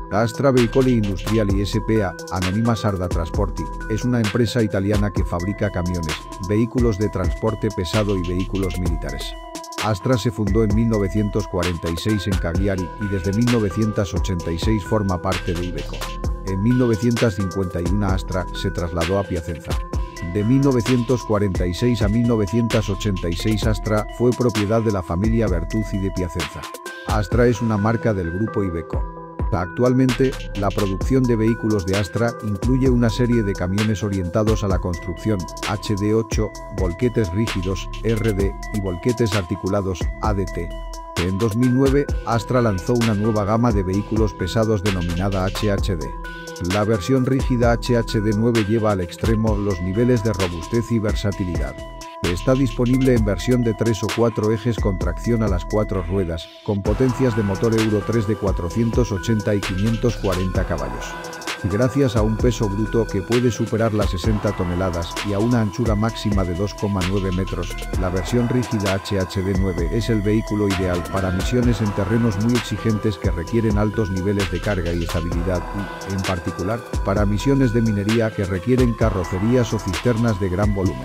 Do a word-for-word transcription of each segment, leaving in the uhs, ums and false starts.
Astra Veicoli Industriali S P A, Anonima Sarda Trasporti, es una empresa italiana que fabrica camiones, vehículos de transporte pesado y vehículos militares. Astra se fundó en mil novecientos cuarenta y seis en Cagliari y desde mil novecientos ochenta y seis forma parte de Iveco. En mil novecientos cincuenta y uno Astra se trasladó a Piacenza. De mil novecientos cuarenta y seis a mil novecientos ochenta y seis Astra fue propiedad de la familia Bertuzzi de Piacenza. Astra es una marca del grupo Iveco. Actualmente, la producción de vehículos de Astra incluye una serie de camiones orientados a la construcción, H D ocho, volquetes rígidos, R D, y volquetes articulados, A D T. En dos mil nueve, Astra lanzó una nueva gama de vehículos pesados denominada H H D. La versión rígida H H D nueve lleva al extremo los niveles de robustez y versatilidad. Está disponible en versión de tres o cuatro ejes con tracción a las cuatro ruedas, con potencias de motor Euro tres de cuatrocientos ochenta y quinientos cuarenta caballos. Gracias a un peso bruto que puede superar las sesenta toneladas y a una anchura máxima de dos coma nueve metros, la versión rígida H H D nueve es el vehículo ideal para misiones en terrenos muy exigentes que requieren altos niveles de carga y estabilidad y, en particular, para misiones de minería que requieren carrocerías o cisternas de gran volumen.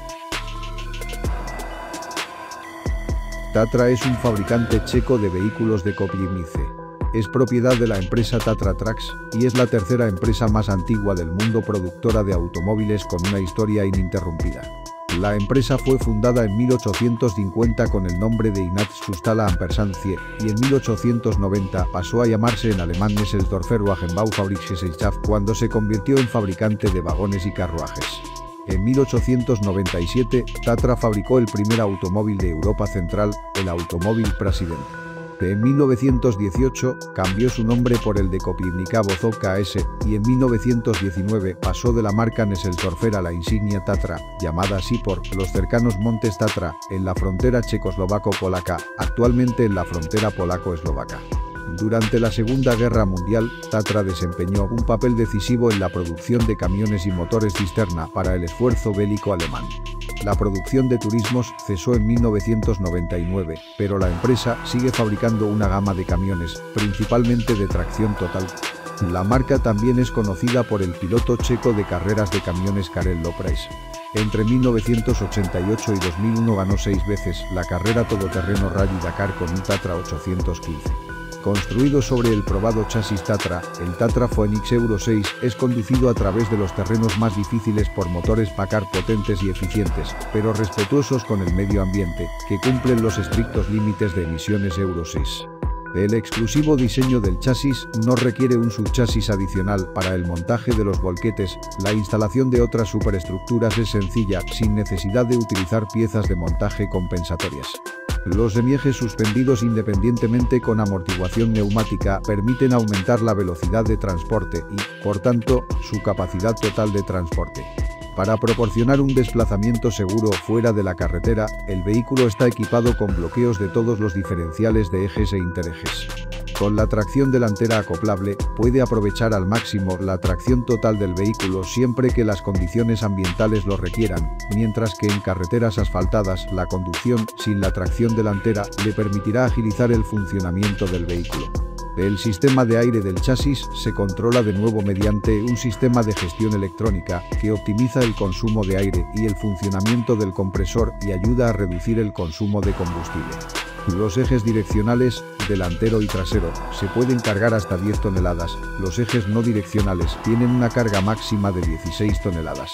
Tatra es un fabricante checo de vehículos de Koprivnice. Es propiedad de la empresa Tatra Trucks y es la tercera empresa más antigua del mundo productora de automóviles con una historia ininterrumpida. La empresa fue fundada en mil ochocientos cincuenta con el nombre de Ignaz Sustala Ampersand-Cie y en mil ochocientos noventa pasó a llamarse en alemán Nesseldorfer Wagenbaufabrikgesellschaft cuando se convirtió en fabricante de vagones y carruajes. En mil ochocientos noventa y siete, Tatra fabricó el primer automóvil de Europa Central, el automóvil President. En mil novecientos dieciocho, cambió su nombre por el de Koprivnica Vozov K S, y en mil novecientos diecinueve pasó de la marca Nesseldorfer a la insignia Tatra, llamada así por los cercanos montes Tatra, en la frontera checoslovaco-polaca, actualmente en la frontera polaco-eslovaca. Durante la Segunda Guerra Mundial, Tatra desempeñó un papel decisivo en la producción de camiones y motores cisterna para el esfuerzo bélico alemán. La producción de turismos cesó en mil novecientos noventa y nueve, pero la empresa sigue fabricando una gama de camiones, principalmente de tracción total. La marca también es conocida por el piloto checo de carreras de camiones Karel Loprais. Entre mil novecientos ochenta y ocho y dos mil uno ganó seis veces la carrera todoterreno Rally Dakar con un Tatra ochocientos quince. Construido sobre el probado chasis Tatra, el Tatra Phoenix Euro seis es conducido a través de los terrenos más difíciles por motores Packard potentes y eficientes, pero respetuosos con el medio ambiente, que cumplen los estrictos límites de emisiones Euro seis. El exclusivo diseño del chasis no requiere un subchasis adicional para el montaje de los volquetes, la instalación de otras superestructuras es sencilla, sin necesidad de utilizar piezas de montaje compensatorias. Los semiejes suspendidos independientemente con amortiguación neumática permiten aumentar la velocidad de transporte y, por tanto, su capacidad total de transporte. Para proporcionar un desplazamiento seguro fuera de la carretera, el vehículo está equipado con bloqueos de todos los diferenciales de ejes e interejes. Con la tracción delantera acoplable, puede aprovechar al máximo la tracción total del vehículo siempre que las condiciones ambientales lo requieran, mientras que en carreteras asfaltadas la conducción sin la tracción delantera le permitirá agilizar el funcionamiento del vehículo. El sistema de aire del chasis se controla de nuevo mediante un sistema de gestión electrónica que optimiza el consumo de aire y el funcionamiento del compresor y ayuda a reducir el consumo de combustible. Los ejes direccionales, delantero y trasero, se pueden cargar hasta diez toneladas, los ejes no direccionales tienen una carga máxima de dieciséis toneladas.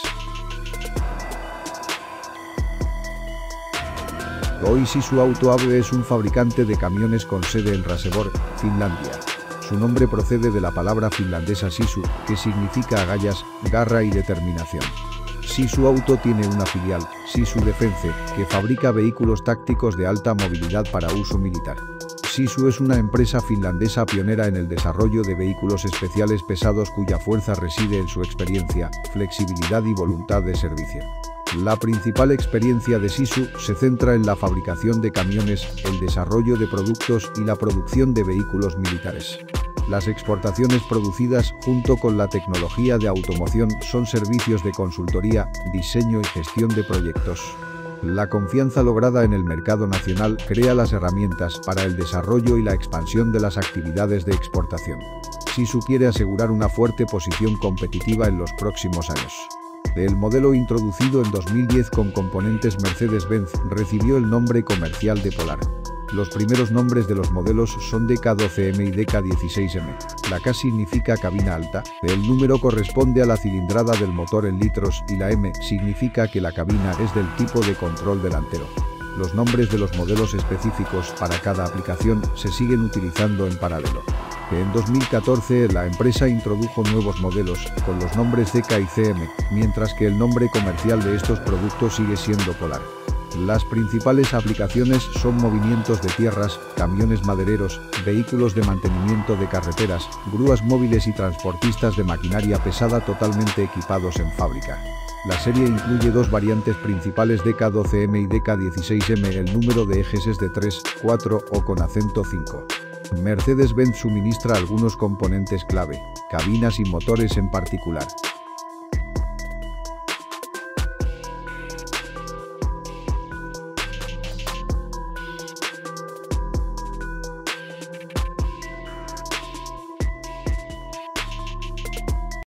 Hoy Sisu Auto A B es un fabricante de camiones con sede en Raseborg, Finlandia. Su nombre procede de la palabra finlandesa sisu, que significa agallas, garra y determinación. Sisu Auto tiene una filial, Sisu Defence, que fabrica vehículos tácticos de alta movilidad para uso militar. Sisu es una empresa finlandesa pionera en el desarrollo de vehículos especiales pesados cuya fuerza reside en su experiencia, flexibilidad y voluntad de servicio. La principal experiencia de Sisu se centra en la fabricación de camiones, el desarrollo de productos y la producción de vehículos militares. Las exportaciones producidas, junto con la tecnología de automoción, son servicios de consultoría, diseño y gestión de proyectos. La confianza lograda en el mercado nacional crea las herramientas para el desarrollo y la expansión de las actividades de exportación. Sisu quiere asegurar una fuerte posición competitiva en los próximos años. El modelo introducido en dos mil diez con componentes Mercedes-Benz recibió el nombre comercial de Polar. Los primeros nombres de los modelos son D K doce M y D K dieciséis M. La K significa cabina alta, el número corresponde a la cilindrada del motor en litros y la M significa que la cabina es del tipo de control delantero. Los nombres de los modelos específicos para cada aplicación se siguen utilizando en paralelo. En dos mil catorce la empresa introdujo nuevos modelos con los nombres D K y C M, mientras que el nombre comercial de estos productos sigue siendo Polar. Las principales aplicaciones son movimientos de tierras, camiones madereros, vehículos de mantenimiento de carreteras, grúas móviles y transportistas de maquinaria pesada totalmente equipados en fábrica. La serie incluye dos variantes principales D K doce M y D K dieciséis M. El número de ejes es de tres, cuatro o con acento cinco. Mercedes-Benz suministra algunos componentes clave, cabinas y motores en particular.